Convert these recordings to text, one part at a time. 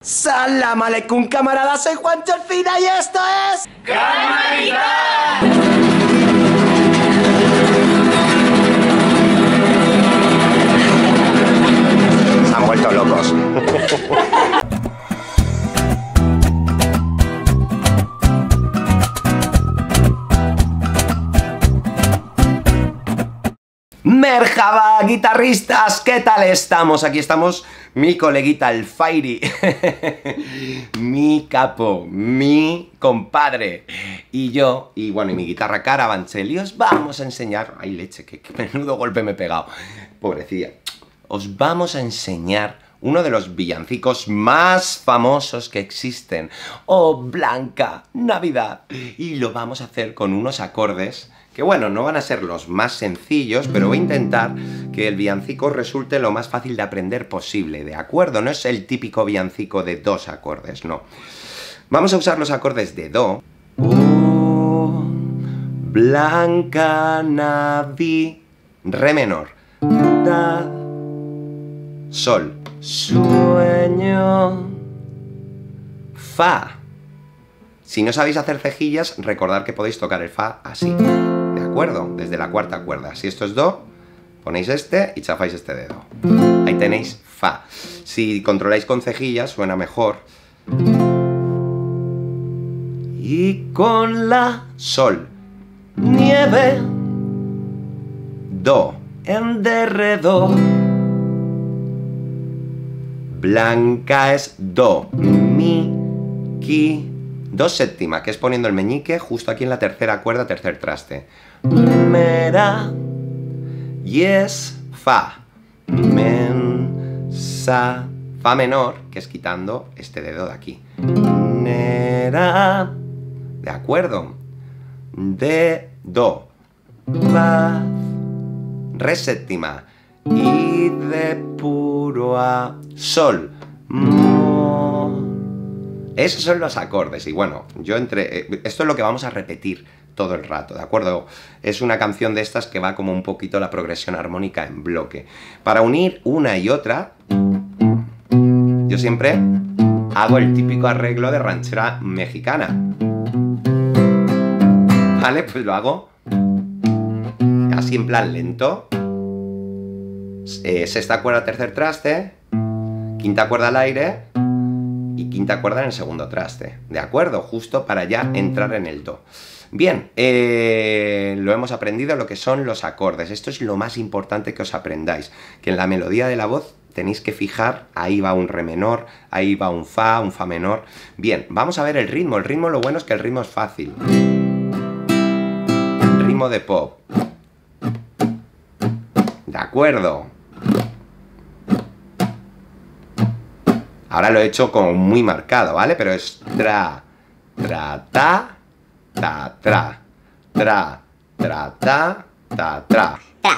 Salam aleikum, camarada, soy Juancho Alcina y esto es... ¡Carmanita! Se han vuelto locos. Merhaba, guitarristas, ¿qué tal estamos? Aquí estamos, mi coleguita el Fairy, mi capo, mi compadre, y yo, y bueno, y mi guitarra Carabanchel, y os vamos a enseñar... ¡Ay, leche! ¡Qué menudo golpe me he pegado! Pobrecilla. Os vamos a enseñar uno de los villancicos más famosos que existen. ¡Oh, Blanca Navidad! Y lo vamos a hacer con unos acordes que, bueno, no van a ser los más sencillos, pero voy a intentar que el villancico resulte lo más fácil de aprender posible, ¿de acuerdo? No es el típico villancico de dos acordes, no. Vamos a usar los acordes de Do. Oh, Blanca Navidad, Re menor, Da, Sol, sueño, Fa. Si no sabéis hacer cejillas, recordad que podéis tocar el Fa así, ¿de acuerdo? Desde la cuarta cuerda. Si esto es Do, ponéis este y chafáis este dedo. Ahí tenéis Fa. Si controláis con cejillas, suena mejor. Y con la Sol, nieve, Do, en de, re, do. Blanca es Do, mi, ki, Do séptima, que es poniendo el meñique justo aquí en la tercera cuerda, tercer traste. Mera, y es Fa, men, sa, Fa menor, que es quitando este dedo de aquí. Nera, ¿de acuerdo? De, Do, paz, Re séptima, y de puro a Sol, mo. Esos son los acordes, y bueno, esto es lo que vamos a repetir todo el rato, ¿de acuerdo? Es una canción de estas que va como un poquito la progresión armónica en bloque. Para unir una y otra, yo siempre hago el típico arreglo de ranchera mexicana. ¿Vale? Pues lo hago así en plan lento. Sexta cuerda, tercer traste, quinta cuerda al aire y quinta cuerda en el segundo traste, ¿de acuerdo? Justo para ya entrar en el Do. Bien, lo hemos aprendido lo que son los acordes. Esto es lo más importante que os aprendáis, que en la melodía de la voz tenéis que fijar, ahí va un Re menor, ahí va un Fa menor. Bien, vamos a ver el ritmo. El ritmo, lo bueno es que el ritmo es fácil. Ritmo de pop. ¿De acuerdo? Ahora lo he hecho como muy marcado, ¿vale? Pero es tra, tra, ta, tra, tra, tra, tra, ta, ta, tra.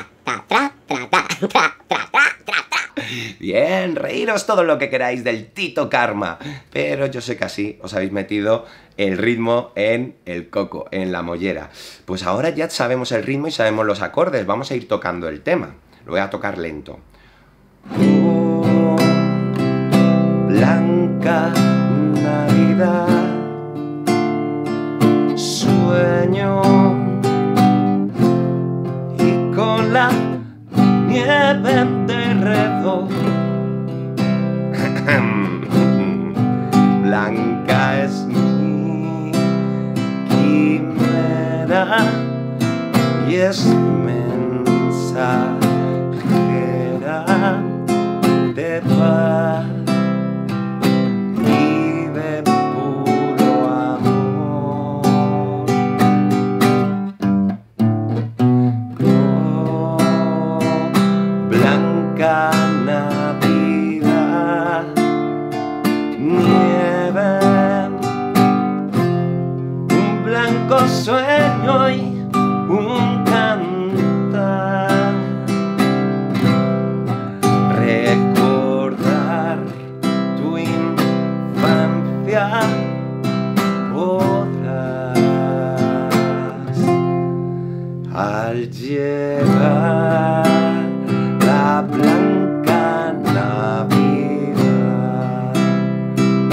Bien, reíros todo lo que queráis del Tito Karma, pero yo sé que así os habéis metido el ritmo en el coco, en la mollera. Pues ahora ya sabemos el ritmo y sabemos los acordes, vamos a ir tocando el tema. Lo voy a tocar lento. Oh, Blanca Navidad, sueño, y con la nieve de redo. Blanca es mi quimera y es mensajera de paz y de puro amor. Oh, Blanca Navidad, nieve, un blanco sueño y un cantar. Recordar tu infancia podrás al llegar la blanca Navidad.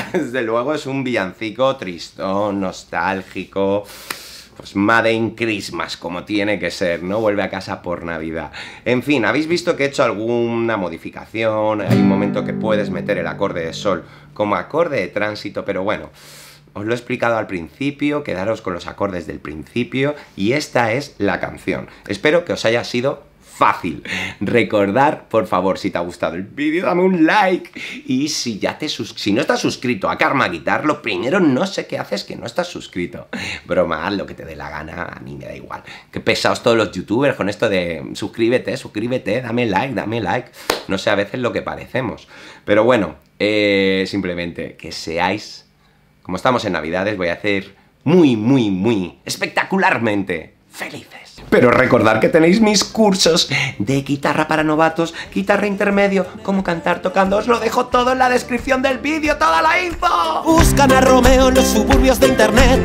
desde luego es un villancico tristón, nostálgico, pues Made in Christmas, como tiene que ser, ¿no? Vuelve a casa por Navidad. En fin, habéis visto que he hecho alguna modificación, hay un momento que puedes meter el acorde de sol como acorde de tránsito, pero bueno, os lo he explicado al principio, quedaros con los acordes del principio y esta es la canción. Espero que os haya sido fácil. Recordar, por favor, si te ha gustado el vídeo, dame un like. Y si ya si no estás suscrito a Karma Guitar, lo primero no sé qué haces que no estás suscrito. Broma, haz lo que te dé la gana, a mí me da igual. Qué pesados todos los youtubers con esto de suscríbete, suscríbete, dame like, dame like. No sé a veces lo que parecemos. Pero bueno, simplemente que seáis, como estamos en Navidades, voy a hacer muy espectacularmente felices. Pero recordad que tenéis mis cursos de guitarra para novatos, guitarra intermedio, cómo cantar tocando, os lo dejo todo en la descripción del vídeo, toda la info. Buscan a Romeo en los suburbios de internet.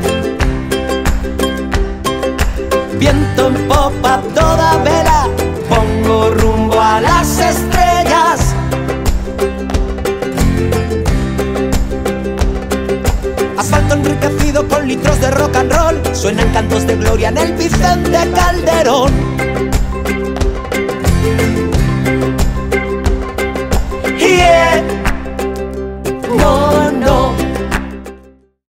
Viento en popa, toda vela, pongo rumbo a las estrellas. Asfalto enriquecido con litros de rock and roll, suenan cantos de gloria en el Vicente Calderón.